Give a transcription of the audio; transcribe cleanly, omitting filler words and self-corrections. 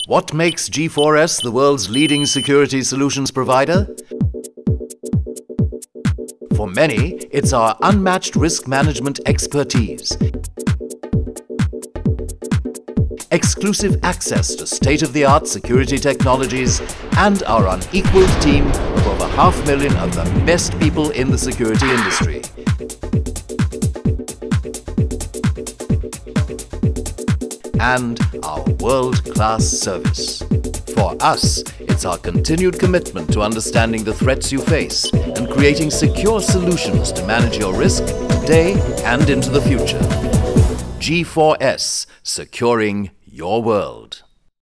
What makes G4S the world's leading security solutions provider? For many, it's our unmatched risk management expertise, exclusive access to state-of-the-art security technologies, and our unequaled team of over 500,000 of the best people in the security industry. And our world-class service. For us, it's our continued commitment to understanding the threats you face and creating secure solutions to manage your risk today and into the future. G4S, securing your world.